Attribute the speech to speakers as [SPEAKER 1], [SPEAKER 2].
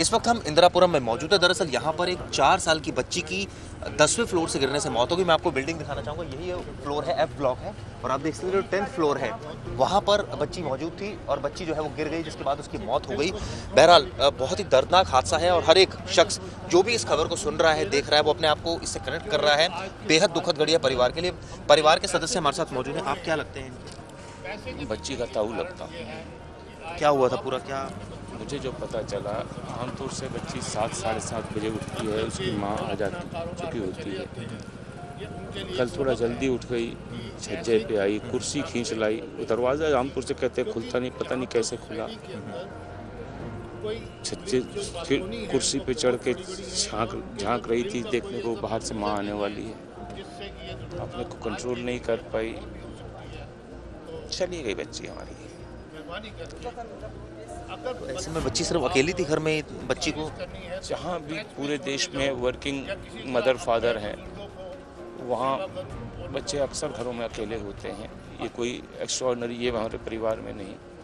[SPEAKER 1] इस वक्त हम इंदिरापुरम में मौजूद है। दरअसल यहाँ पर एक 4 साल की बच्ची की 10वें फ्लोर से गिरने से मौत हो गई। मैं आपको बिल्डिंग दिखाना चाहूँगा। यही फ्लोर है, F ब्लॉक है, और आप देख सकते हैं जो 10th फ्लोर है वहाँ पर बच्ची मौजूद थी और बच्ची जो है वो गिर गई, जिसके बाद उसकी मौत हो गई। बहरहाल बहुत ही दर्दनाक हादसा है और हर एक शख्स जो भी इस खबर को सुन रहा है, देख रहा है, वो अपने आप को इससे कनेक्ट कर रहा है। बेहद दुखद घड़ी है परिवार के लिए। परिवार के सदस्य हमारे साथ मौजूद हैं। आप क्या लगते हैं?
[SPEAKER 2] बच्ची का ताऊ लगता।
[SPEAKER 1] क्या हुआ था पूरा? क्या
[SPEAKER 2] मुझे जो पता चला, आमतौर से बच्ची 7 साढ़े 7 बजे उठती है, उसकी माँ आ चुकी होती है। कल थोड़ा जल्दी उठ गई, छज्जे पे आई, कुर्सी खींच लाई। दरवाज़ा आमतौर से कहते हैं खुलता नहीं, पता नहीं कैसे खुला। छज्जे फिर कुर्सी पे चढ़ के झांक रही थी, देखने को बाहर से माँ आने वाली है। अपने को कंट्रोल नहीं कर पाई, चली गई बच्ची हमारी।
[SPEAKER 1] ऐसे में बच्ची सिर्फ अकेली थी घर में? बच्ची को
[SPEAKER 2] जहाँ भी पूरे देश में वर्किंग मदर फादर हैं, वहाँ बच्चे अक्सर घरों में अकेले होते हैं। ये कोई एक्स्ट्राऑर्डिनरी ये हमारे परिवार में नहीं।